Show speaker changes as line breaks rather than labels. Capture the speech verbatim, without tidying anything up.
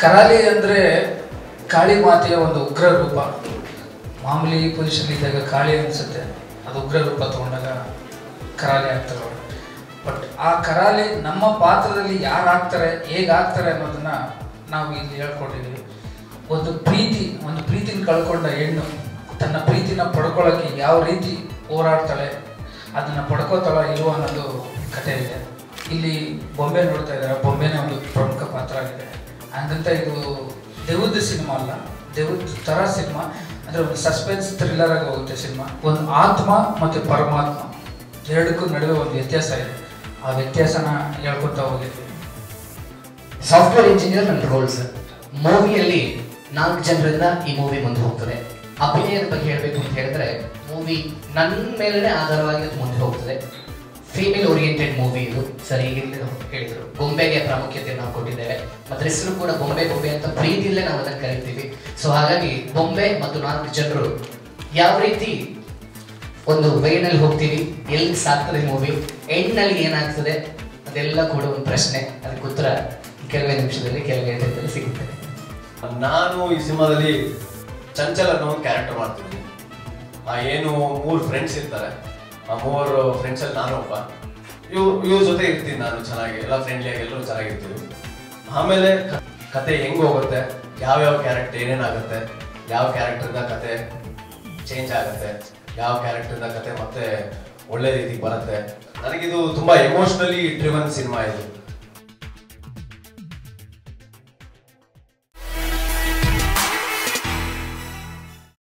ಕರಾಲಿ ಅಂದರೆ ಕಾಳಿ ಮಾತೆಯ ಒಂದು ಉಗ್ರ ರೂಪ. ಮಾಮೂಲಿ ಪೊಸಿಷನ್ ಇದ್ದಾಗ ಕಾಳಿ ಅನಿಸುತ್ತೆ, ಅದು ಉಗ್ರ ರೂಪ ತಗೊಂಡಾಗ ಕರಾಲಿ ಆಗ್ತಾರೆ. ಬಟ್ ಆ ಕರಾಲಿ ನಮ್ಮ ಪಾತ್ರದಲ್ಲಿ ಯಾರು ಆಗ್ತಾರೆ, ಹೇಗೆ ಆಗ್ತಾರೆ ಅನ್ನೋದನ್ನ ನಾವು ಇಲ್ಲಿ ಹೇಳ್ಕೊಂಡಿದ್ದೀವಿ. ಒಂದು ಪ್ರೀತಿ ಒಂದು ಪ್ರೀತಿನ ಕಳ್ಕೊಂಡ ಹೆಣ್ಣು ತನ್ನ ಪ್ರೀತಿನ ಪಡ್ಕೊಳ್ಳೋಕ್ಕೆ ಯಾವ ರೀತಿ ಹೋರಾಡ್ತಾಳೆ, ಅದನ್ನು ಪಡ್ಕೋತಾಳ ಇಲ್ವೋ ಅನ್ನೋದು ಕಥೆ ಇದೆ. ಇಲ್ಲಿ ಬೊಂಬೆ ನೋಡ್ತಾ ಇದ್ದಾರೆ, ಬೊಂಬೆನೇ ಒಂದು ಪ್ರಮುಖ ಪಾತ್ರ ಆಗಿದೆ. ಹಂಗಂತ ಇದು ದೆವ್ವದ ಸಿನಿಮಾ ಅಲ್ಲ, ದೆವ್ವದ ಥರ ಸಿನಿಮಾ ಅಂದರೆ ಒಂದು ಸಸ್ಪೆನ್ಸ್ ಥ್ರಿಲ್ಲರ್ ಆಗಿ ಹೋಗುತ್ತೆ ಸಿನಿಮಾ. ಒಂದು ಆತ್ಮ ಮತ್ತು ಪರಮಾತ್ಮ ಎರಡಕ್ಕೂ ನಡುವೆ ಒಂದು ವ್ಯತ್ಯಾಸ ಇದೆ, ಆ ವ್ಯತ್ಯಾಸನ ಹೇಳ್ಕೊತಾ ಹೋಗಿದ್ವಿ.
ಸಾಫ್ಟ್ವೇರ್ ಇಂಜಿನಿಯರ್ ನನ್ನ ರೋಲ್ ಸರ್. ಮೂವಿಯಲ್ಲಿ ನಾಲ್ಕು ಜನರಿಂದ ಈ ಮೂವಿ ಮುಂದೆ ಹೋಗ್ತದೆ. ಅಭಿನಯದ ಬಗ್ಗೆ ಹೇಳಬೇಕು ಅಂತ ಹೇಳಿದ್ರೆ ಮೂವಿ ನನ್ನ ಮೇಲೇ ಆಧಾರವಾಗಿ ಅದು ಮುಂದೆ ಹೋಗ್ತದೆ. ಫೀಮೇಲ್ ಓರಿಯೆಂಟೆಡ್ ಮೂವಿ ಇದು ಸರ್. ಈಗ ಹೇಳಿದರು ಬೊಂಬೆಗೆ ಪ್ರಾಮುಖ್ಯತೆ ನಾವು ಕೊಟ್ಟಿದ್ದೇವೆ, ಮತ್ತು ಹೆಸರು ಕೂಡ ಬೊಂಬೆ ಬೊಂಬೆ ಅಂತ ಪ್ರೀತಿಯಲ್ಲೇ ನಾವು ಅದನ್ನು ಕರಿತೀವಿ. ಸೊ ಹಾಗಾಗಿ ಬೊಂಬೆ ಮತ್ತು ನಾಲ್ಕು ಜನರು ಯಾವ ರೀತಿ ಒಂದು ವೇನಲ್ಲಿ ಹೋಗ್ತೀವಿ, ಎಲ್ಲಿ ಸಾಕ್ತದೆ ಮೂವಿ, ಎಂಡ್ನಲ್ಲಿ ಏನಾಗ್ತದೆ ಅದೆಲ್ಲ ಕೂಡ ಒಂದು ಪ್ರಶ್ನೆ. ಅದಕ್ಕೆ ಉತ್ತರ ಕೆಲವೇ ನಿಮಿಷದಲ್ಲಿ ಕೆಲವೇ ಗಂಟೆಯಲ್ಲಿ ಸಿಗುತ್ತೆ.
ನಾನು ಈ ಸಿನಿಮಾದಲ್ಲಿ ಚಂಚಲ್ ಅನ್ನೋ ಒಂದು ಕ್ಯಾರೆಕ್ಟರ್ ಮಾಡ್ತೀನಿ. ಆ ಏನು ಮೂರು ಫ್ರೆಂಡ್ಸ್ ಇರ್ತಾರೆ, ಆ ಮೂವರು ಫ್ರೆಂಡ್ಸಲ್ಲಿ ನಾನು ಒಬ್ಬ. ಇವ್ ಇವ್ರ ಜೊತೆ ಇರ್ತೀನಿ ನಾನು ಚೆನ್ನಾಗಿ, ಎಲ್ಲ ಫ್ರೆಂಡ್ಲಿಯಾಗಿ ಎಲ್ಲರೂ ಚೆನ್ನಾಗಿರ್ತೀವಿ. ಆಮೇಲೆ ಕತೆ ಹೆಂಗೆ ಹೋಗುತ್ತೆ, ಯಾವ್ಯಾವ ಕ್ಯಾರೆಕ್ಟರ್ ಏನೇನಾಗುತ್ತೆ, ಯಾವ ಕ್ಯಾರೆಕ್ಟರ್ದ ಕತೆ ಚೇಂಜ್ ಆಗುತ್ತೆ, ಯಾವ ಕ್ಯಾರೆಕ್ಟರ್ದ ಕತೆ ಮತ್ತೆ ಒಳ್ಳೆ ರೀತಿಗೆ ಬರುತ್ತೆ. ನನಗಿದು ತುಂಬ ಎಮೋಷ್ನಲಿ ಡ್ರಿವನ್ ಸಿನಿಮಾ ಇದು.